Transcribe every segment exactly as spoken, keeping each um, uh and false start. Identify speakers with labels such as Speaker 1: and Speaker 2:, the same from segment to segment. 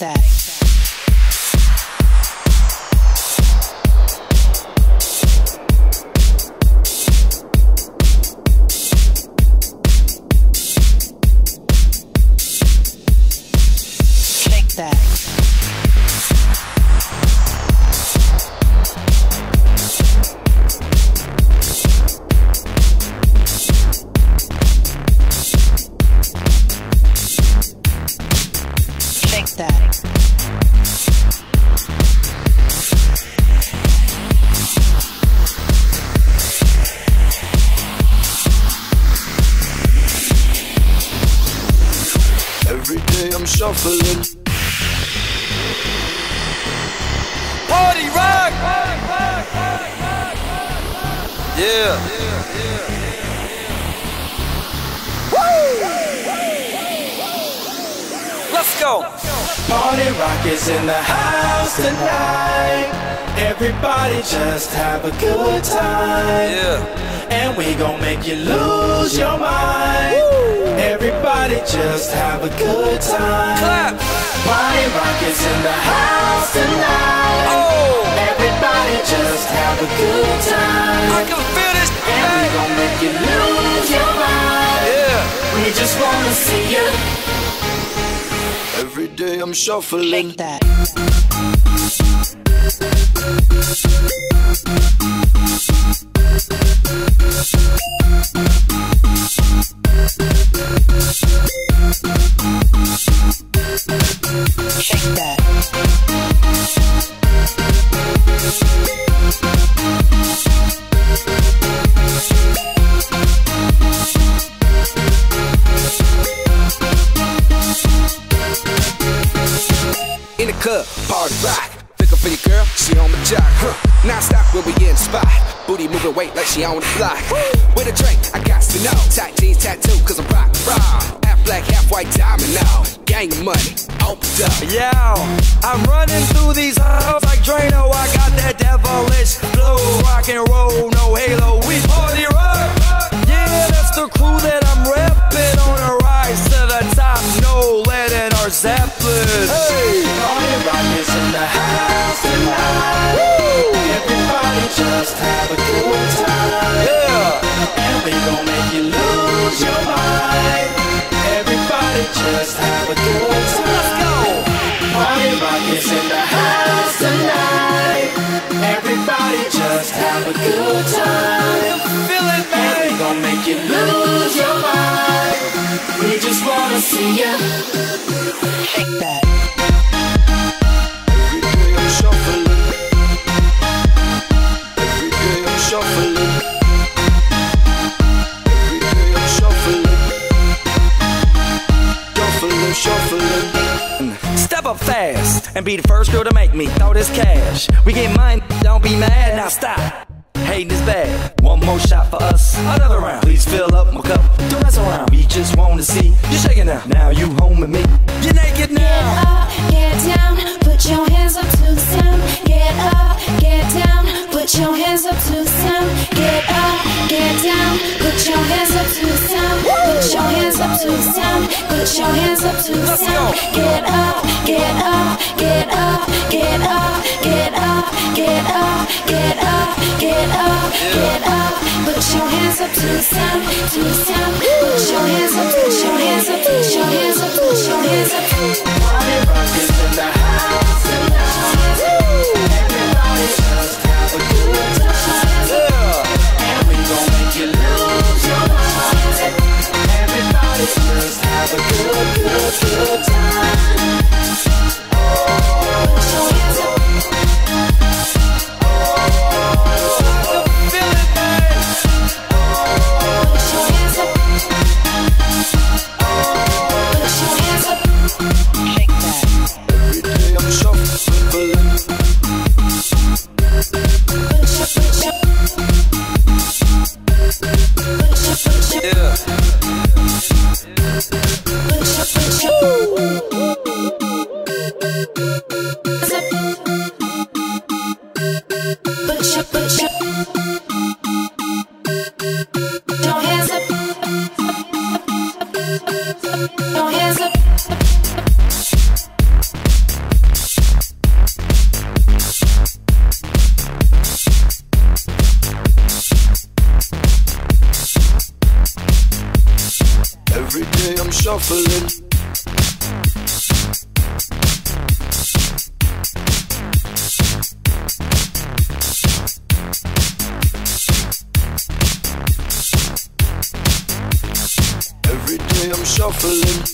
Speaker 1: that. That. Shake that.
Speaker 2: Every day I'm shuffling.
Speaker 3: Party rock! Yeah. Woo! Let's go.
Speaker 4: Party rock is in the house tonight. Everybody just have a good time.
Speaker 3: Yeah.
Speaker 4: And we gon' make you lose your mind. Woo! Everybody just have a good time.
Speaker 3: Clap.
Speaker 4: Party rock is in the house tonight.
Speaker 3: Oh.
Speaker 4: Everybody just have a good time.
Speaker 3: I can feel this.
Speaker 4: And we gon' make you lose your mind.
Speaker 3: Yeah.
Speaker 4: We just wanna see you.
Speaker 2: Every day I'm shuffling.
Speaker 1: Shake that. Shake that.
Speaker 5: In the club, party rock. Looking for your girl, she on the jock, huh? Non-stop when we in the spot. Booty moving weight like she on the block. With a drink, I got to know. Tight jeans tattoo, cause I'm rock, raw. Half black, half white diamond now. Gang of money, opened up.
Speaker 3: Yeah, I'm running through these halls like Drano. I got that devilish flow. Rock and roll, no halo. We party rock. Yeah, that's the crew that I'm repping. On a rise to the top. No lead in our Zeppelin. Hey,
Speaker 4: Party rock is in the house tonight. Woo! Everybody just have a good time.
Speaker 3: yeah.
Speaker 4: And we gon' make you lose your mind. Everybody just have a good time.
Speaker 3: Let's go.
Speaker 4: Party rock is in the house tonight. Everybody just have a good time.
Speaker 3: Feel it,
Speaker 4: And we
Speaker 3: man.
Speaker 4: gon' make you lose your mind. We just wanna see you.
Speaker 1: Shake that.
Speaker 2: Every day I'm shuffling. Every day I'm shuffling. Every day I'm shuffling. Shuffling, shuffling.
Speaker 3: Step up fast and be the first girl to make me throw this cash. We get mine, don't be mad, now stop. Hating is bad. One more shot for us, another round. Please fill up my cup, don't mess around. We just wanna see you shaking now. Now you home with me. You're naked
Speaker 6: Get
Speaker 3: now.
Speaker 6: up, get down, put your hands up to the sound. Get up, get down, put your hands up to the sound. Get up, get down, put your hands up to the sound. Put your hands up to the sound. Put your hands up to the
Speaker 3: Let's
Speaker 6: sound.
Speaker 3: go.
Speaker 6: Get up, get up, get up, get up, get up, get up, get up, get up, get up. Put your hands up to the sound, to the sound. Put your hands up, put your hands up, put your hands up, put your hands up.
Speaker 4: Party rock is in the house tonight. Everybody just have a good time.
Speaker 3: Yeah.
Speaker 4: And we gon' make you lose your mind. Everybody just have a good, good, good time.
Speaker 6: Put your hands up.
Speaker 3: Feel it, man.
Speaker 6: Put your hands up.
Speaker 2: shuffling. Every day I'm shuffling.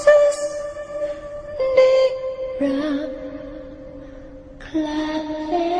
Speaker 6: Clap